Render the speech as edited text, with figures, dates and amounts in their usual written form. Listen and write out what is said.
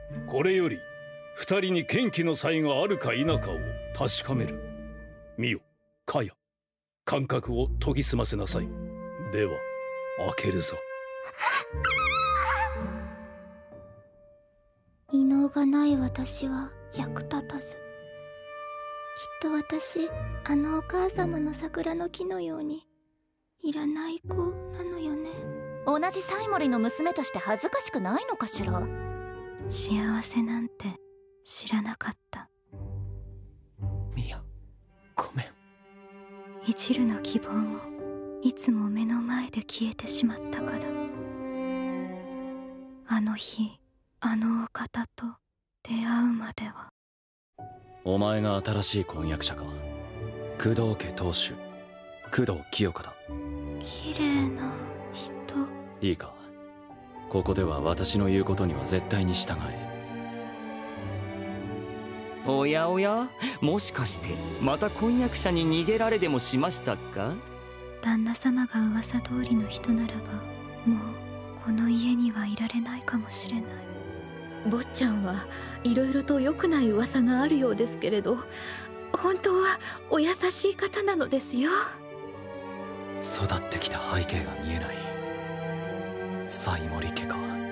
これより二人に剣気の差異があるか否かを確かめる。見よ、かや、感覚を研ぎ澄ませなさい。では開けるぞ。 異能がない私は役立たず。きっと私、あのお母様の桜の木のようにいらない子なのよね。 同じサイモリの娘として恥ずかしくないのかしら。 幸せなんて知らなかった。 ミヤ、ごめん。 一縷の希望もいつも目の前で消えてしまったから。あの日あのお方と出会うまでは。 お前が新しい婚約者か。工藤家当主工藤清香だ。 綺麗な人。 いいか、ここでは私の言うことには絶対に従え。 おやおや、もしかしてまた婚約者に逃げられでもしましたか？ 旦那様が噂通りの人ならば、もうこの家にはいられないかもしれない。 坊ちゃんはいろいろと良くない噂があるようですけれど、本当はお優しい方なのですよ。 育ってきた背景が見えない。サイモリ家か。